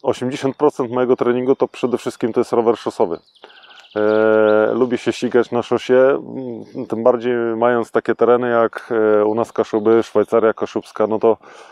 80% mojego treningu to przede wszystkim to jest rower szosowy. Lubię się ścigać na szosie, tym bardziej mając takie tereny jak u nas Kaszuby, Szwajcaria Kaszubska, no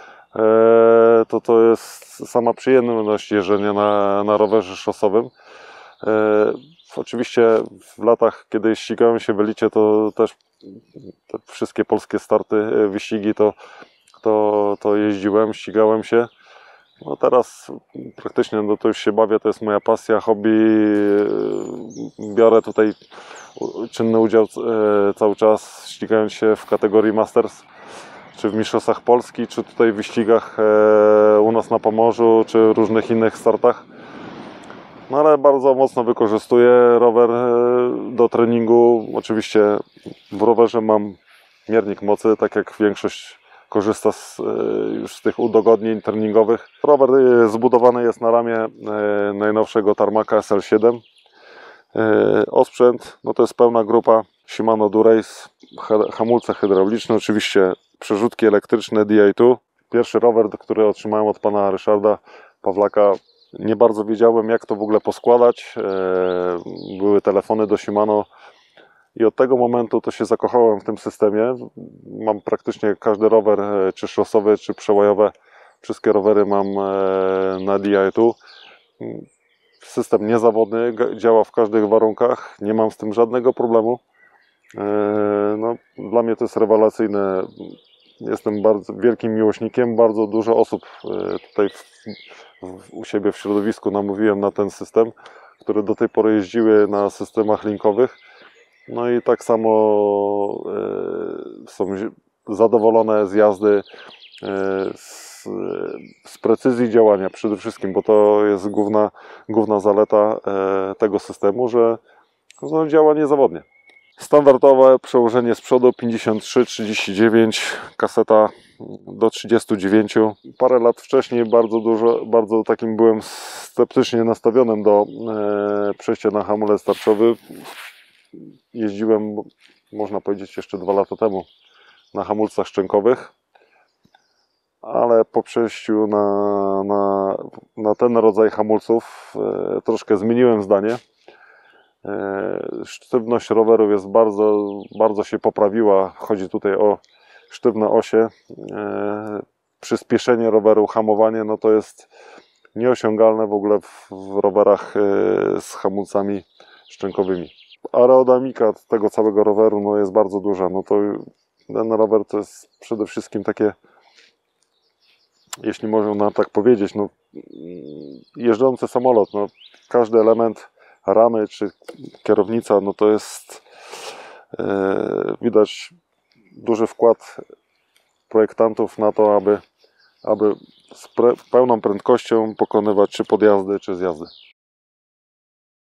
to jest sama przyjemność jeżdżenia na rowerze szosowym. Oczywiście w latach, kiedy ścigałem się w elicie, to też te wszystkie polskie starty, wyścigi to jeździłem, ścigałem się. No teraz praktycznie to już się bawię, to jest moja pasja, hobby. Biorę tutaj czynny udział cały czas, ścigając się w kategorii Masters, czy w Mistrzostwach Polski, czy tutaj w wyścigach u nas na Pomorzu, czy różnych innych startach. No ale bardzo mocno wykorzystuję rower do treningu. Oczywiście w rowerze mam miernik mocy, tak jak większość korzysta już z tych udogodnień treningowych. Rower zbudowany jest na ramię najnowszego Tarmaca SL7. Osprzęt, no to jest pełna grupa Shimano Dura-Ace, hamulce hydrauliczne, oczywiście przerzutki elektryczne Di2. Pierwszy rower, który otrzymałem od pana Ryszarda Pawlaka, nie bardzo wiedziałem, jak to w ogóle poskładać. Były telefony do Shimano i od tego momentu to się zakochałem w tym systemie. Mam praktycznie każdy rower, czy szosowy, czy przełajowe. Wszystkie rowery mam na Di2. System niezawodny, działa w każdych warunkach, nie mam z tym żadnego problemu. No, dla mnie to jest rewelacyjne. Jestem bardzo wielkim miłośnikiem. Bardzo dużo osób tutaj u siebie w środowisku namówiłem na ten system, które do tej pory jeździły na systemach linkowych. No i tak samo są zadowolone z jazdy, z precyzji działania przede wszystkim, bo to jest główna zaleta tego systemu, że działa niezawodnie. Standardowe przełożenie z przodu 53-39, kaseta do 39. Parę lat wcześniej bardzo takim byłem sceptycznie nastawionym do przejścia na hamulec tarczowy. Jeździłem, można powiedzieć, jeszcze 2 lata temu na hamulcach szczękowych, ale po przejściu na ten rodzaj hamulców troszkę zmieniłem zdanie. Sztywność rowerów jest bardzo się poprawiła. Chodzi tutaj o sztywne osie. Przyspieszenie roweru, hamowanie, no to jest nieosiągalne w ogóle w rowerach z hamulcami szczękowymi. Aerodynamika tego całego roweru no jest bardzo duża. No to ten rower to jest przede wszystkim takie, jeśli można tak powiedzieć, no, jeżdżący samolot. No, każdy element ramy czy kierownica, no to jest widać duży wkład projektantów na to, aby z pełną prędkością pokonywać czy podjazdy, czy zjazdy.